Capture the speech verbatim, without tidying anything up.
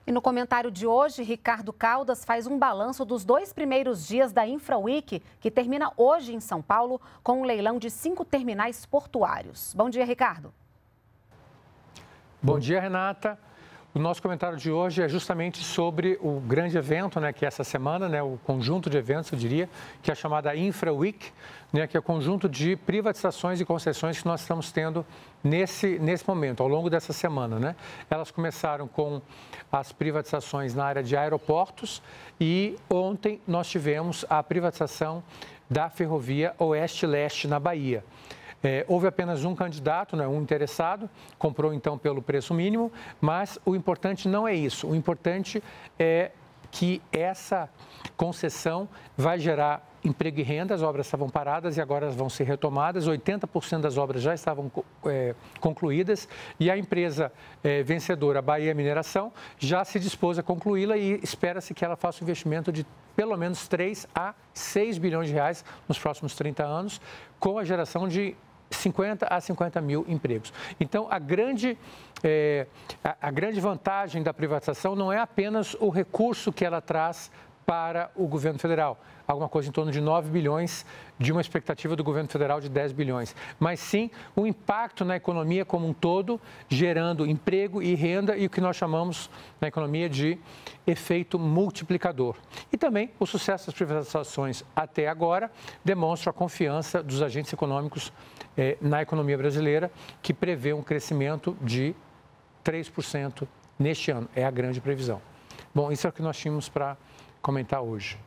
E no comentário de hoje, Ricardo Caldas faz um balanço dos dois primeiros dias da InfraWeek, que termina hoje em São Paulo, com um leilão de cinco terminais portuários. Bom dia, Ricardo. Bom dia, Renata. O nosso comentário de hoje é justamente sobre o grande evento, né, que é essa semana, né, o conjunto de eventos, eu diria, que é a chamada InfraWeek, né, que é o conjunto de privatizações e concessões que nós estamos tendo nesse, nesse momento, ao longo dessa semana, né? Elas começaram com as privatizações na área de aeroportos e ontem nós tivemos a privatização da ferrovia Oeste-Leste na Bahia. É, houve apenas um candidato, né, um interessado, comprou então pelo preço mínimo, mas o importante não é isso. O importante é que essa concessão vai gerar emprego e renda. As obras estavam paradas e agora vão ser retomadas. oitenta por cento das obras já estavam é, concluídas e a empresa é, vencedora, Bahia Mineração, já se dispôs a concluí-la e espera-se que ela faça um investimento de pelo menos três a seis bilhões de reais nos próximos trinta anos, com a geração de cinquenta a cinquenta mil empregos. Então, a grande, é, a, a grande vantagem da privatização não é apenas o recurso que ela traz para o governo federal, alguma coisa em torno de nove bilhões, de uma expectativa do governo federal de dez bilhões, mas sim o impacto na economia como um todo, gerando emprego e renda e o que nós chamamos na economia de efeito multiplicador. E também o sucesso das privatizações até agora demonstra a confiança dos agentes econômicos eh, na economia brasileira, que prevê um crescimento de três por cento neste ano. É a grande previsão. Bom, isso é o que nós tínhamos para comentar hoje.